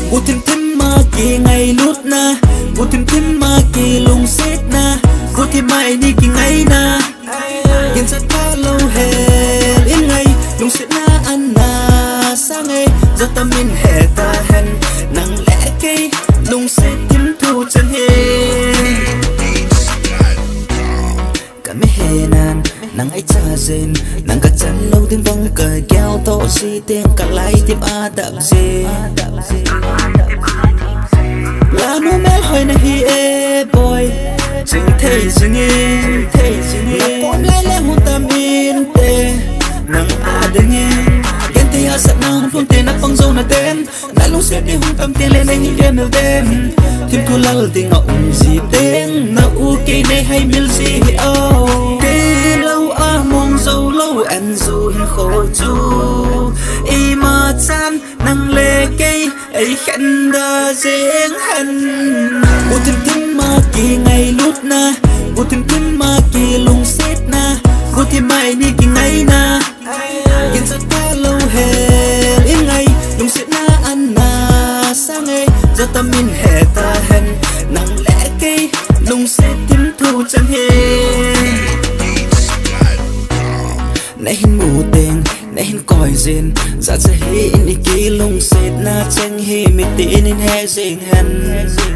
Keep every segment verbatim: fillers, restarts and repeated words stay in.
Vô thêm thêm mà kỳ ngày lút na, vô thêm thêm mà kỳ lùng xét na, vô thêm mai đi kỳ ngày na. Yên rất khá lâu hè yên ngày lùng xét na ăn na sang ngày giọt tâm in hè ta hẹn nắng lẽ cây lùng xét thêm thu chân hè. Cả mấy hè nàn nắng ấy cha rên nắng cả chân lâu tiếng vang cờ keo to si tiếng cả lại tiếp a đạp dê là nó mẹ hỏi này hi e boy chừng thấy chừng nghe thấy chừng nghe con lại lẽ hôn tâm yên tê nắng a đừng nghe ghen tê a sát nắng phương tê nắp băng dâu nà tên nãy lúc sẽ đi hôn tâm tê lên anh hiên nở tên thêm thu lal tê ngọc gì tên na u cây này hay mil gì oh cây lâu a mong dâu lâu ăn dù hình khổ chu y mà chan nắng lệ cây ấy khăn đa dễ hằn vô thêm thêm mà kỳ ngày lút na vô thêm thêm mà kỳ lùng xét na vô thêm mai đi kỳ ngày na yên rất khá lâu hè yên ngày lùng xét na ăn na sang ngày do tâm in hè ta hẹn nắng lẽ cây lùng xét thêm thu chân hè nãy hình mù tên nãy hình còi rên dạ sẽ hi in kỳ lùng xét na tranh hi mi tin in hè ding hẹn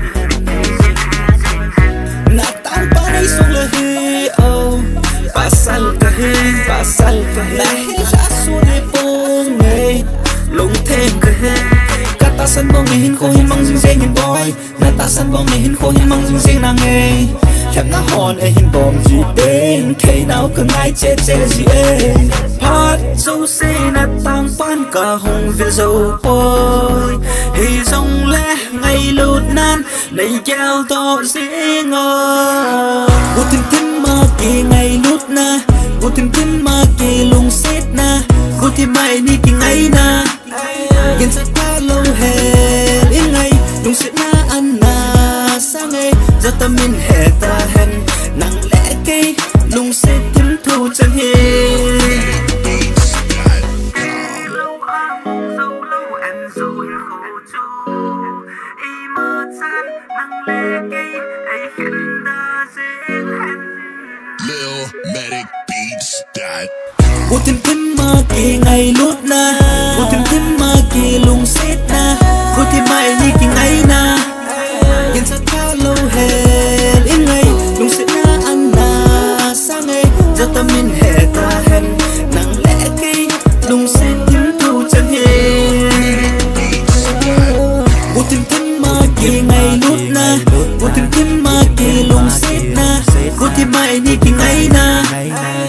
na tan pa nay sung le hi oh pasal ka hi pasal ka hi na hi sa su de pong ngày lùng thêm ka hi ta sân bóng ngày hình khô hình măng dinh dinh hình boy na ta sân bóng ngày hình khô hình măng dinh dinh nàng nghe hẹp na hòn ấy hình bom gì tên thế nào cứ ngay chết chết gì ấy phát dâu xe na tăng pan cả hồng về dâu boy thì dòng lẽ ngày lụt nan đầy keo to dễ ngờ vô thêm thêm mà kỳ ngày lút na vô thêm thêm mà kỳ lùng xét na vô thêm mai đi kỳ ngày na yên rất khá lâu hè yên ngày lùng xét na ăn na sang ngày do tâm in hè ta hẹn nắng lẽ cây lùng xét thêm thu chân hè vô thêm thêm mà kỳ ngày lút na vô thêm thêm mà kỳ lùng xét na vô thêm mai đi kỳ ngày na yên rất khá lâu hè yên ngày lùng xét na ăn na sang ngày do tâm in hè ta hẹn nắng lẽ cây lùng xét thêm thu chân hè vô thêm thêm mà kỳ ngày lút na vô thêm thêm mà kỳ lùng xét na vô thêm mai đi kỳ ngày na